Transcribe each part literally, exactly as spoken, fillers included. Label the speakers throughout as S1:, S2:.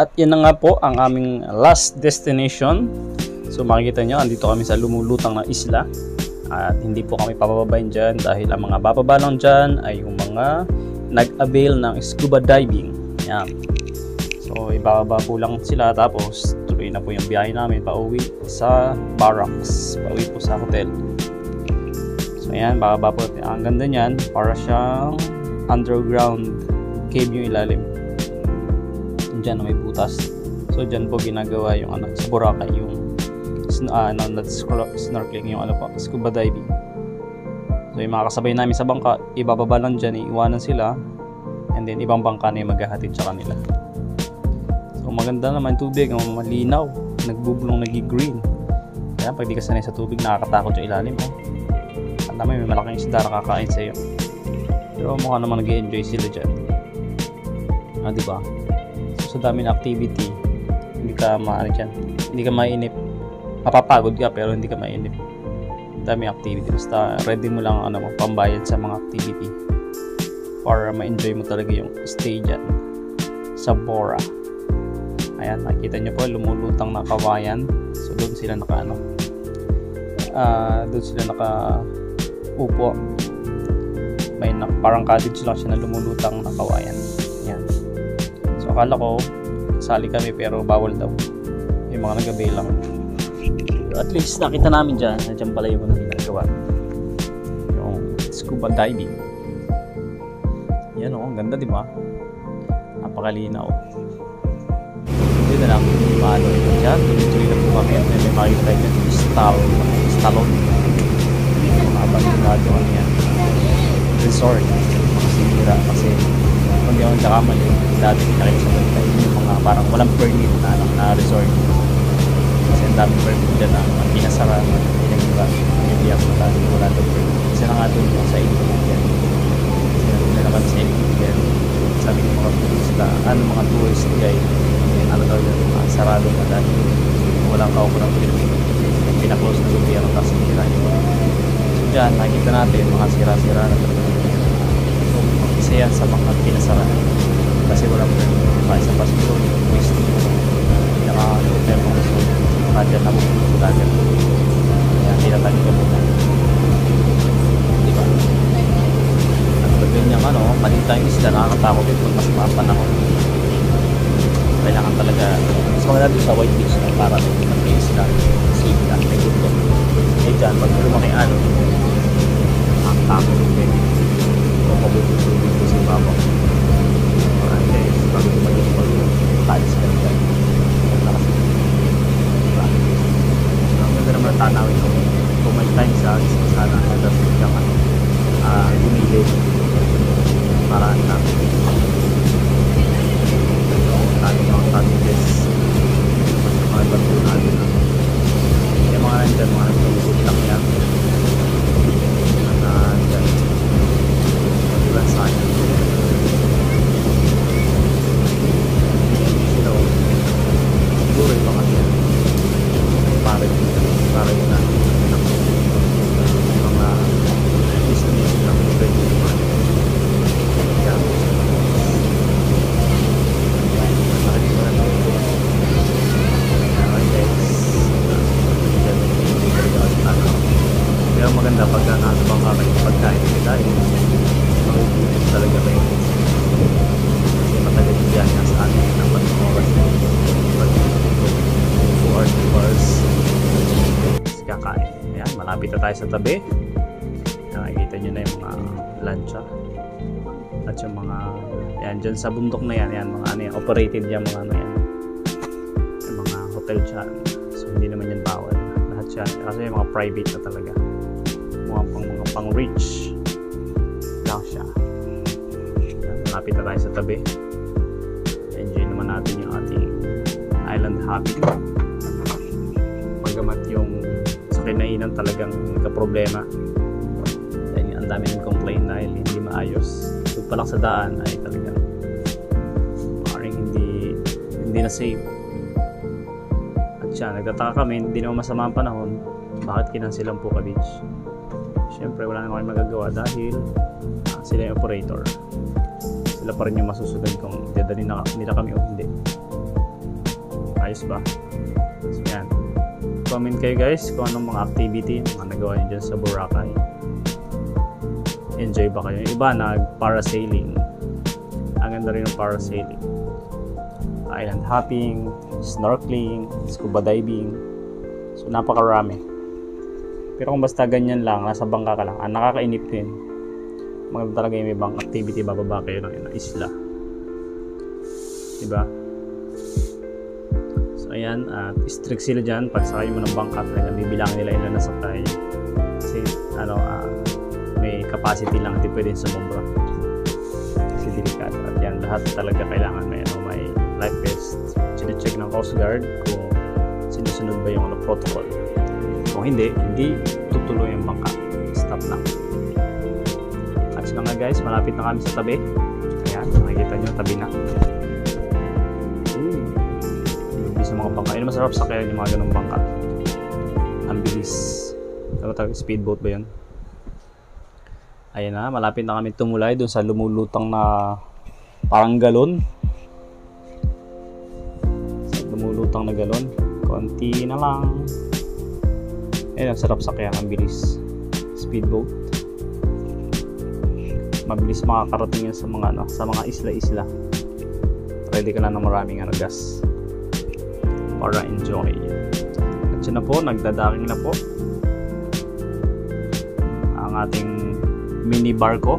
S1: At yan na nga po ang aming last destination. So makikita nyo, andito kami sa lumulutang na isla. At hindi po kami papababayin dyan dahil ang mga bababa lang dyan ay yung mga nag-avail ng scuba diving. Yan. So ibababa po lang sila tapos tuloy na po yung biyahe namin pauwi sa barracks. Pauwi po sa hotel. So yan, bababa po. Ang ganda nyan, para siyang underground cave yung ilalim. Diyan may butas. So diyan po ginagawa yung ano, sa Boracay yung uh, ano, snorkeling, yung ano po, scuba diving. So yung mga kasabay namin sa bangka, ibababa lang dyan, iiwanan sila, and then ibang bangka na yung maghahatid sa kanila. So maganda naman tubig, malinaw, nagbubulong, nagi-green. Kaya pag di ka sanay sa tubig, nakakatakot yung ilalim mo. Alam mo, may malaking isda nakakain sa iyo. Pero mukha naman nag-enjoy sila dyan. Ah, diba? So sa dami ng activity, hindi ka maano dyan, hindi ka mainip. Mapapagod ka pero hindi ka mainip. Dami activity, basta ready mo lang ano mo, pambayad sa mga activity para ma-enjoy mo talaga yung stay dyan sa Bora. Ayan, makikita nyo po lumulutang na kawayan. So doon sila naka ano, uh, doon sila naka upo. May na, parang cottage lang siya na lumulutang na kawayan. Ayan. So akala ko sali kami pero bawal daw, yung mga nag-avail lang. So, at least nakita namin dyan, nandiyan pala yung mga ginagawa, yung scuba diving. Yan o, ang ganda diba? Napakalinaw. Hindi na lang maano dyan, tuloy-tuloy na po kami at may makikita dyan stall, stallon, mga abandonado ano yan, resort, mga sinira kasi kung di ako nagkakamali, dati pinakita sa balita yung mga parang walang permit na, ano, na resort kasi ang daming permit dyan na ang pinasara, pinag-iba, pinag-iyak na dati wala doon permit. Kasi na nga doon sa Iligan, kasi na naman sa Iligan, sabi ng mga turista, ano mga tourist guide, ano daw yun, uh, sarado na dahil walang kaupo ng permit, pinaklose na gobyerno kasi nila yun. So dyan, nakikita natin mga sira-sira na talaga. So isa yan sa mga pinasara kasi walang permit. Kaya sa pasipro, waste pinaka-hotel mo so radyan na po sa dagat. Kaya tinatali ka muna. Diba? Ang gagawin niyang ano, malita yung isla, nakakatakot ito mas mapanahon. Kailangan talaga mas mga natin sa White Beach na para mag-isla, safe na, may gusto. Eh dyan, pag lumaki ano, ang takot din. Kung mabuti dito sa baba. Alright guys, bago maging mag-talis ka dyan. Ang ganda naman tanawin ko. Kung may time sa sana nagdasin kang ano, uh, gumilid para na ating mga cottages, mga bato natin yung mga nandyan, mga nagtulog lang yan na nandyan magbilang sayang sila siguro yung mga yan pare pare na mga destination lang pwede yung mga yan pero maganda pagka nasa bangka kayo pagkain kayo dahil magugulit talaga kayo kasi matagal yung biyahe sa atin ng patong oras two hours two hours kasi kakain. Ayan, malapit na tayo sa tabi. Nakikita nyo na yung mga lancha at yung mga yan dyan sa bundok na yan, yan mga ano yan, operated yan mga ano yan, yung mga hotel dyan. So hindi naman yan bawal lahat yan kasi yung mga private na talaga, mga pang mga pang rich lang siya. Malapit na tayo sa tabi. Enjoy naman natin yung ating island hopping. Pagamat yung sa kinainan talagang nagka-problema dahil ang dami ng complaint dahil hindi maayos. Doon pa lang sa daan ay talagang maaaring hindi hindi na safe. At siya, nagtataka kami, hindi naman masama ang panahon, bakit kinansilan po ka beach? Siyempre wala naman kami magagawa dahil uh, sila yung operator. Sila pa rin yung masusunod kung dadalhin na nila kami o hindi. ayos ba? So yan, comment kayo guys kung anong mga activity mga nagawa nyo dyan sa Boracay. Enjoy ba kayo? Yung iba nag-parasailing. Ang ganda rin ng parasailing. Island hopping, snorkeling, scuba diving. So napakarami. Pero kung basta ganyan lang, nasa bangka ka lang, ah, nakakainip din. Maganda talaga yung ibang activity, bababa kayo ng, ng isla. Diba? So ayan, at uh, strict sila dyan. Pag sakay mo ng bangka, talaga bibilangin nila ilan nasakay. Kasi ano, uh, may capacity lang, hindi pwedeng sumobra. Kasi delikado. At yan, lahat talaga kailangan may, ano, may life vest. Sine-check ng Coast Guard kung sinusunod ba yung ano, protocol. Kung hindi, hindi tutuloy yung bangka. Stop lang. At sila nga guys, malapit na kami sa tabi. Ayan, makikita nyo, tabi na. Ooh. Yung sa mga bangka. Yun masarap sa kaya yung mga ganong bangka. Ang bilis. Ano talaga, speedboat ba yun? Ayan na, malapit na kami tumulay doon sa lumulutang na parang galon. Sa lumulutang na galon. Konti na lang. Ayan, ang sarap sakyan, ang bilis. Speedboat. Mabilis makakarating yan sa mga ano, sa mga isla-isla. Ready ka na ng maraming ano, gas para enjoy. At yun na po, nagdadaking na po ang ating mini barko.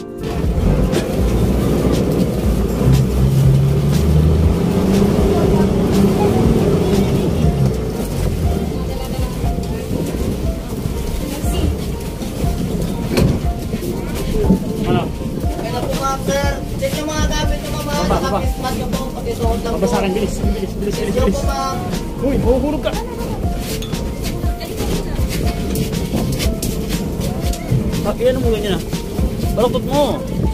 S2: Babasaran, bilis, bilis, bilis, bilis, bilis. Uy, mahuhulog ka. Ah, iyan mo ganyan ah. Balaktot mo.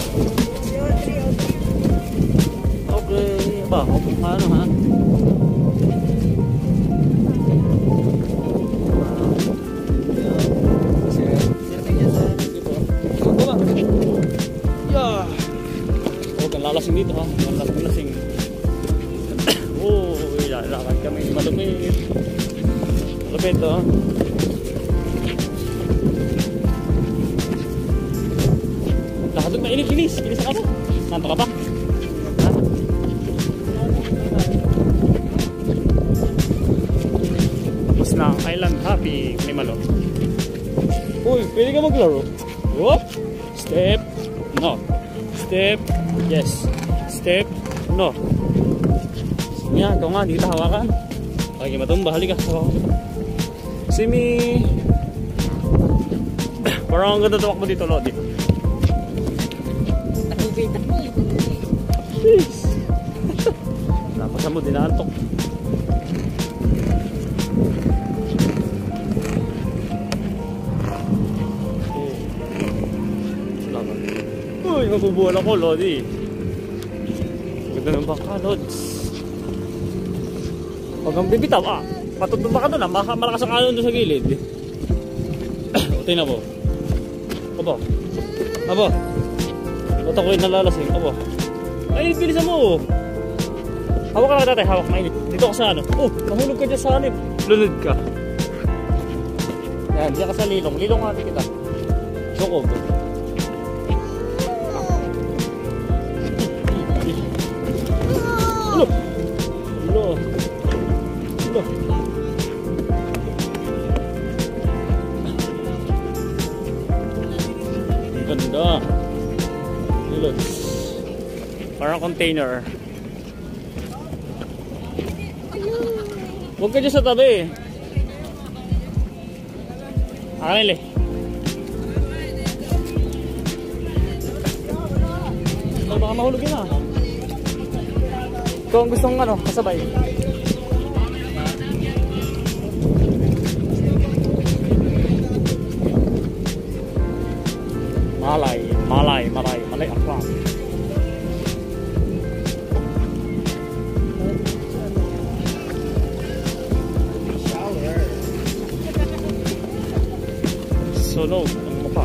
S2: Okay, ba, okay, ano ha? Yeah. Huwag kang lalasing dito ha. Lalasing-lasing. Oh, ilalakad kami malupit. Malupit to ha. Lakad na, inis, inis. Inis ka ba? Nanto ka ba? Ha? Tapos na island hopping ni Malo. Uy, pwede ka maglaro. Whoop. Step. No. Step. Yes. Step. No. Yan, ikaw nga, di kita hawakan. Okay, matumba, halika. Simi. Parang ang ganda tuwak mo dito, Lodi. Jeez. Napasa mo, dinaantok. Uy, mabubuhan ako, Lodi. Ganda ng bangka, Lods. Huwag kang bibitaw, ah. Patutumba ka doon, ah. Malakas ang alon doon sa gilid. O, tingnan mo. Aba. Aba. Ba't ako yung nalalasing? Aba. Ay, bilisan mo. Hawak ka lang tatay, hawak, mainit. Dito ka sa ano. Oh, nahulog ka dyan sa hanip. Lunod ka. Yan, diyan ka sa lilong. Lilong natin kita. Sukob. Ulo. Ulo. Ulo. Ang ganda. Ulo. Parang container. Huwag ka dyan sa tabi. Akanil eh. Ay, baka mahulog yun ah. Ikaw ang gustong ano, kasabay. Malay, malay, malay, malay akram. Sunog ang mukha.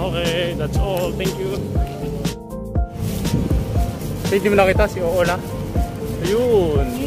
S2: Okay, that's all. Thank you. Hindi mo nakita si Oola. Ayun.